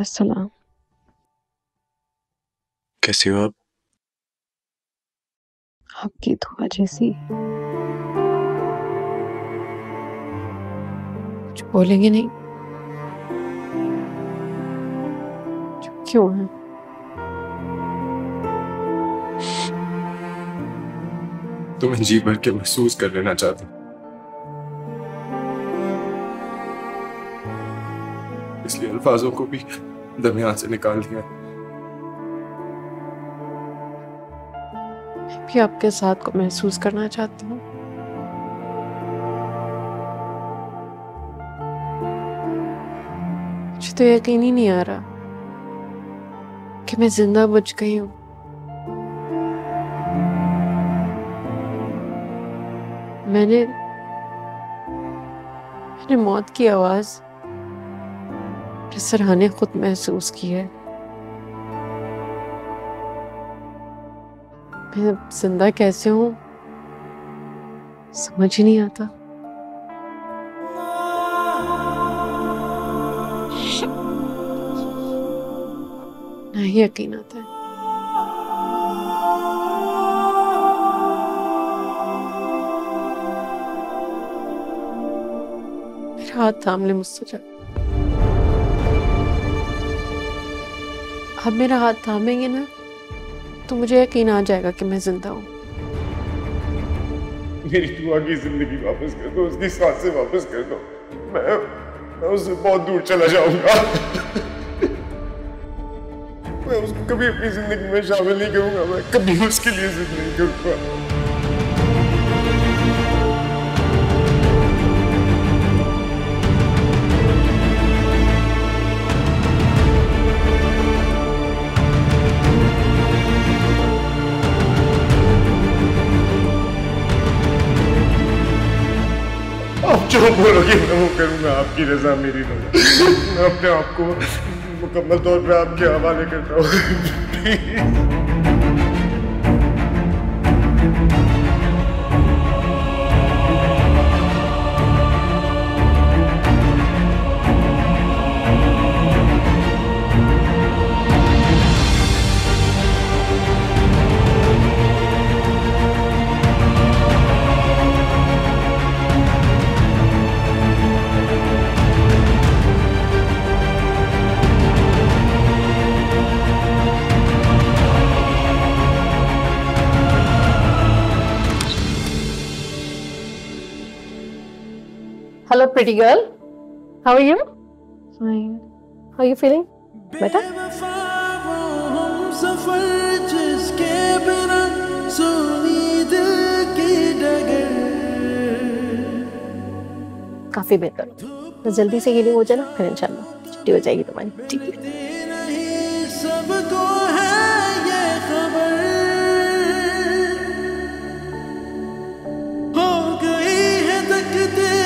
अस्सलाम। कैसी हो आप? आपकी दुआ जैसी। कुछ बोलेंगे नहीं? चुप क्यों है? तुम्हें जी भर के महसूस कर लेना चाहता हूँ, इसलिए अल्फाजों को भी दरमियान से निकाल दिया। मैं भी आपके साथ को महसूस करना चाहती हूँ। मुझे तो यकीन ही नहीं आ रहा कि मैं जिंदा बच गई हूँ। मैंने मौत की आवाज सराहने खुद महसूस की है। मैं जिंदा कैसे हूँ समझ ही नहीं आता। ना ही यकीन आता है। मेरा हाथ थाम ले मुस्तजब। आप मेरा हाथ थामेंगे ना तो मुझे यकीन आ जाएगा कि मैं जिंदा हूँ। मेरी दुआ की जिंदगी वापस कर दो, उसकी सांसें वापस कर दो। मैं उससे बहुत दूर चला जाऊंगा। मैं उसको कभी अपनी जिंदगी में शामिल नहीं करूंगा। मैं कभी उसके लिए जिद नहीं करूंगा। आप जो बोलोगे मैं वो करूंगा, आपकी रजा मेरी रजा। मैं अपने आप को मुकम्मल तौर पे आपके हवाले करता हूँ। Hello, pretty girl. How are you? Fine. How are you feeling? Better? काफी बेहतर। तो जल्दी से हीलिंग हो जाए ना, फिर इंशाल्लाह छुट्टी हो जाएगी तुम्हारी। ठीक है। हो गई है तकदीर